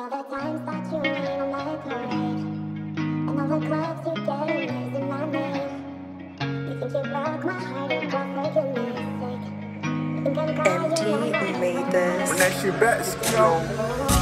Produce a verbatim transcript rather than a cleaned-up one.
all the times that you rain on my parade, and all the clubs you get in using my name. You think you broke my heart, and girl, for goodness sake, you think I'm crying. Empty made this. When that shit back, Skio.